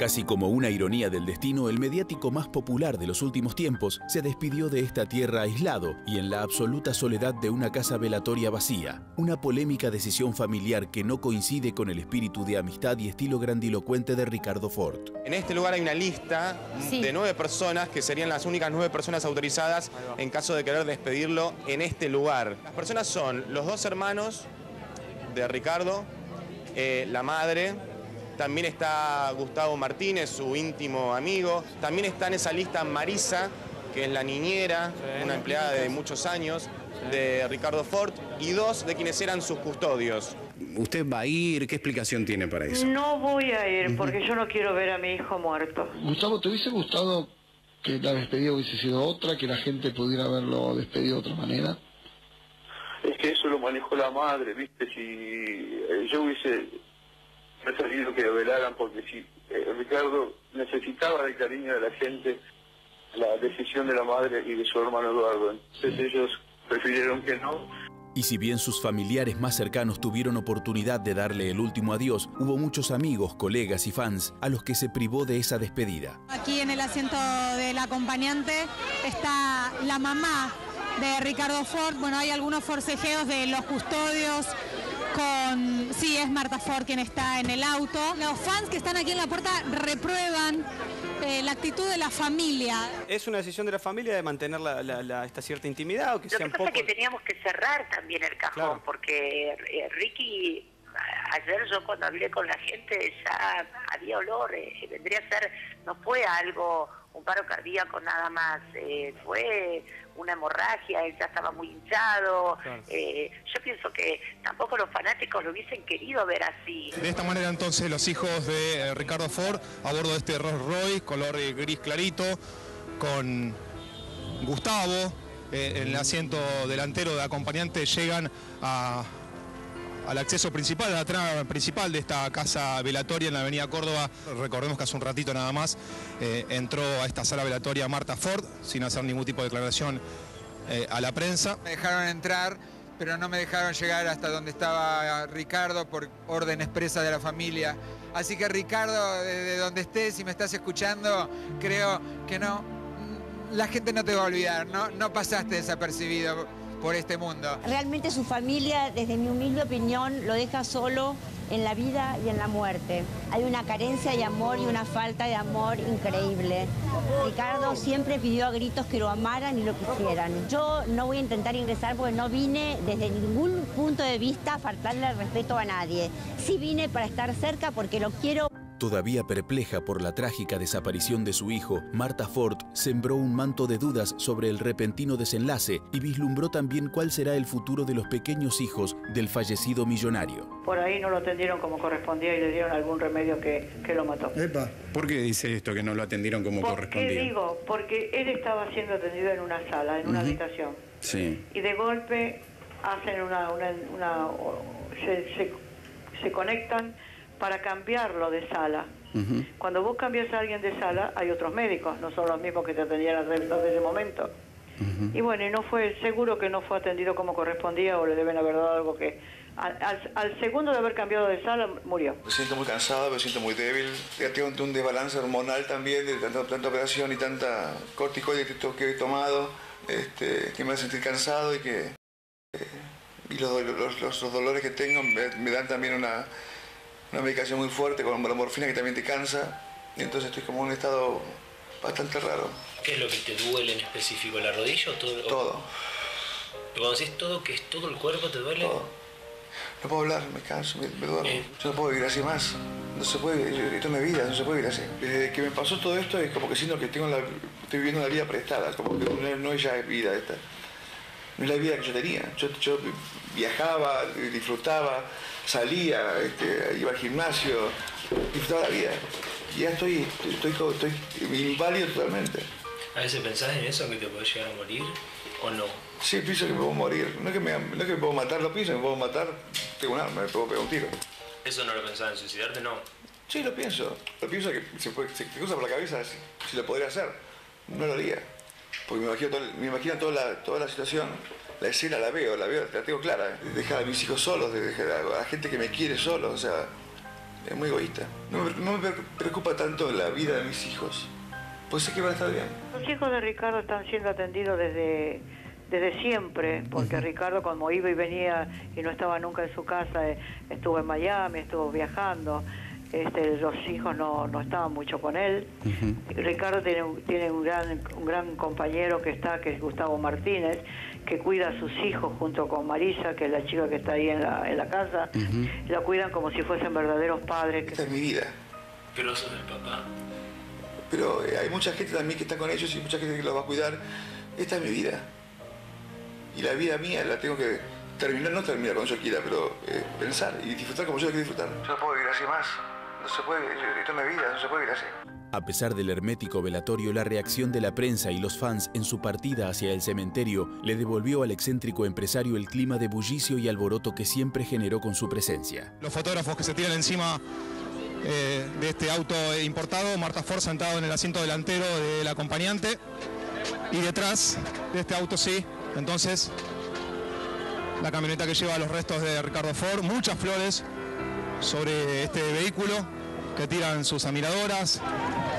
Casi como una ironía del destino, el mediático más popular de los últimos tiempos se despidió de esta tierra aislado y en la absoluta soledad de una casa velatoria vacía. Una polémica decisión familiar que no coincide con el espíritu de amistad y estilo grandilocuente de Ricardo Ford. En este lugar hay una lista de 9 personas que serían las únicas 9 personas autorizadas en caso de querer despedirlo en este lugar. Las personas son los 2 hermanos de Ricardo, la madre. También está Gustavo Martínez, su íntimo amigo. También está en esa lista Marisa, que es la niñera, una empleada de muchos años, de Ricardo Ford, y 2 de quienes eran sus custodios. ¿Usted va a ir? ¿Qué explicación tiene para eso? No voy a ir porque yo no quiero ver a mi hijo muerto. Gustavo, ¿te hubiese gustado que la despedida hubiese sido otra, que la gente pudiera haberlo despedido de otra manera? Es que eso lo manejó la madre, ¿viste? Si yo hubiese preferido que lo velaran, porque si Ricardo necesitaba del cariño de la gente, la decisión de la madre y de su hermano Eduardo. Entonces ellos prefirieron que no. Y si bien sus familiares más cercanos tuvieron oportunidad de darle el último adiós, hubo muchos amigos, colegas y fans a los que se privó de esa despedida. Aquí en el asiento del acompañante está la mamá de Ricardo Ford. Bueno, hay algunos forcejeos de los custodios con... Sí, es Marta Ford quien está en el auto. Los fans que están aquí en la puerta reprueban la actitud de la familia. Es una decisión de la familia de mantener esta cierta intimidad. O que Lo que pasa es que teníamos que cerrar también el cajón, claro, porque Ricky, ayer yo cuando hablé con la gente ya había olor, vendría a ser, no fue algo, un paro cardíaco nada más, fue una hemorragia, él ya estaba muy hinchado. Claro. Yo pienso que tampoco los fanáticos lo hubiesen querido ver así. De esta manera entonces los hijos de Ricardo Ford a bordo de este Rolls Royce color gris clarito, con Gustavo en el asiento delantero de acompañante, llegan al acceso principal, a la trama principal de esta casa velatoria en la avenida Córdoba. Recordemos que hace un ratito nada más entró a esta sala velatoria Marta Ford sin hacer ningún tipo de declaración a la prensa. Me dejaron entrar, pero no me dejaron llegar hasta donde estaba Ricardo por orden expresa de la familia. Así que Ricardo, de donde estés, si me estás escuchando, creo que no, la gente no te va a olvidar, no pasaste desapercibido por este mundo. Realmente su familia, desde mi humilde opinión, lo deja solo en la vida y en la muerte. Hay una carencia de amor y una falta de amor increíble. Ricardo siempre pidió a gritos que lo amaran y lo quisieran. Yo no voy a intentar ingresar porque no vine desde ningún punto de vista a faltarle el respeto a nadie. Sí vine para estar cerca porque lo quiero. Todavía perpleja por la trágica desaparición de su hijo, Marta Ford sembró un manto de dudas sobre el repentino desenlace y vislumbró también cuál será el futuro de los pequeños hijos del fallecido millonario. Por ahí no lo atendieron como correspondía y le dieron algún remedio que lo mató. Epa. ¿Por qué dice esto, que no lo atendieron como correspondía? ¿Qué digo? Porque él estaba siendo atendido en una sala, en una habitación. Sí. Y de golpe hacen se conectan para cambiarlo de sala. Cuando vos cambias a alguien de sala, hay otros médicos, no son los mismos que te atendían desde ese momento. Y bueno, y no fue, seguro que no fue atendido como correspondía, o le deben haber dado algo que... Al segundo de haber cambiado de sala, murió. Me siento muy cansado, me siento muy débil. Tengo un desbalance hormonal también, de tanta operación y tanta corticoide que he tomado, que me hace sentir cansado y los dolores que tengo me dan también una medicación muy fuerte con la morfina que también te cansa, y entonces estoy como en un estado bastante raro. ¿Qué es lo que te duele en específico? ¿La rodilla o todo? Todo. Cuando decís todo, ¿qué es todo el cuerpo te duele? Todo. No puedo hablar, me canso, me duermo. Yo no puedo vivir así más. No se puede, esto no es vida, no se puede vivir así. Desde que me pasó todo esto es como que siento que estoy viviendo una vida prestada, como que no es ya vida esta. No es la vida que yo tenía. Yo viajaba, disfrutaba, salía, iba al gimnasio, disfrutaba la vida. Y ya estoy inválido totalmente. ¿A veces pensás en eso, que te podés llegar a morir o no? Sí, pienso que me puedo morir. No es que me puedo matar, lo pienso, me puedo matar, tengo un arma, me puedo pegar un tiro. ¿Eso no lo pensás en suicidarte? No. Sí, lo pienso. Lo pienso que se cruza por la cabeza si lo podría hacer. No lo haría. Porque me imagino toda la situación, la escena la veo, la tengo clara. Dejar a mis hijos solos, dejar a la gente que me quiere solos, o sea, Es muy egoísta. No me preocupa tanto la vida de mis hijos, pues sé que van a estar bien. Los hijos de Ricardo están siendo atendidos desde siempre, porque Ricardo, como iba y venía y no estaba nunca en su casa, estuvo en Miami, estuvo viajando. Los hijos no estaban mucho con él. Ricardo tiene un gran compañero que es Gustavo Martínez, que cuida a sus hijos junto con Marisa, que es la chica que está ahí en la casa. La cuidan como si fuesen verdaderos padres. Esta es mi vida. Pero sos el papá. Pero hay mucha gente también que está con ellos y mucha gente que los va a cuidar. Esta es mi vida. Y la vida mía la tengo que no terminar cuando yo quiera, pero pensar y disfrutar como yo quiero disfrutar. Yo no puedo vivir así más. No se puede, esto es mi vida, no se puede vivir así. A pesar del hermético velatorio, la reacción de la prensa y los fans en su partida hacia el cementerio le devolvió al excéntrico empresario el clima de bullicio y alboroto que siempre generó con su presencia. Los fotógrafos que se tiran encima de este auto importado, Marta Ford sentado en el asiento delantero del acompañante y detrás de este auto entonces la camioneta que lleva los restos de Ricardo Ford, muchas flores sobre este vehículo que tiran sus admiradoras,